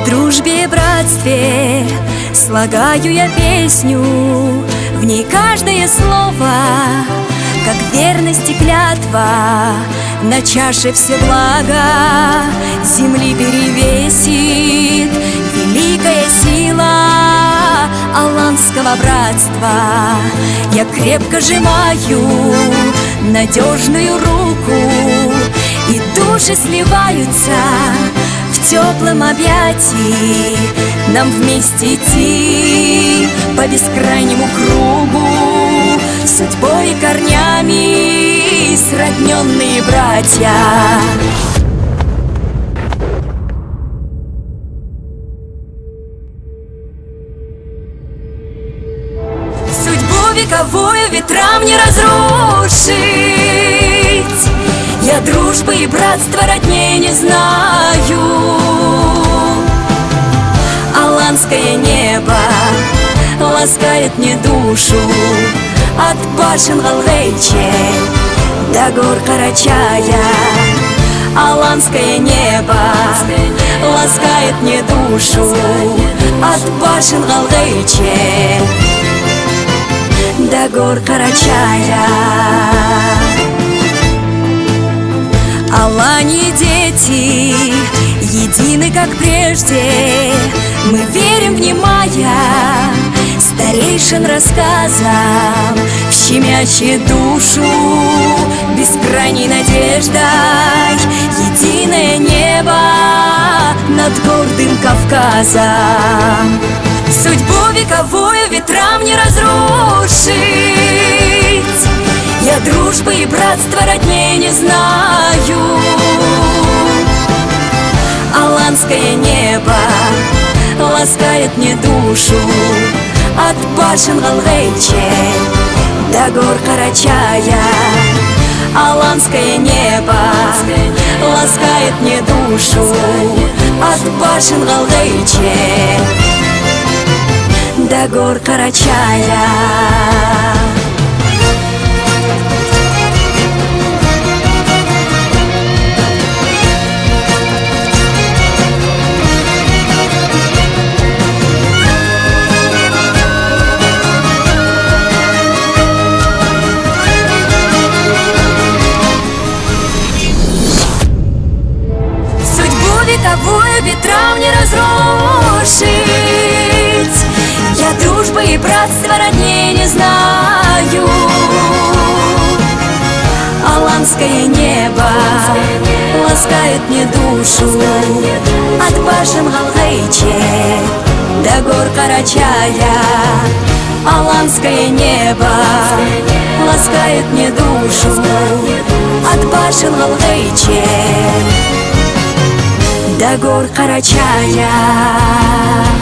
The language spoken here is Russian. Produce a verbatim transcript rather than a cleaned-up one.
дружбе и братстве слагаю я песню, в ней каждое слово, как верность и клятва, на чаше все благо земли перевесит великая сила аланского братства. Я крепко сжимаю надежную руку, и души сливаются в теплом объятии. Нам вместе идти по бескрайнему кругу, судьбой и корнями сродненные братья. Судьбу вековую ветрам не разрушить, я дружбы и братства родней не знаю. Аланское небо ласкает мне душу, от башен Галгайче до гор Карачая. Аланское небо ласкает мне душу, от башен Галгайче до гор Карачая. Алане дети едины, как прежде, мы верим, внимая старейшин рассказам, щемящие душу бескрайней надеждой. Единое небо над гордым Кавказом, судьбу вековую ветрам не разрушить, я дружбы и братства родней не знаю. Аланское небо ласкает мне душу, от башен Галгайче до гор Карачая. Аланское небо ласкает мне душу, от башен Галгайче до гор Карачая. Вековую ветрам не разрушить, я дружбы и братства родней не знаю. Аланское небо ласкает мне душу, от башен Галгайче до гор Карачая. Аланское небо ласкает мне душу, от башен Галгайче до гор Карачая.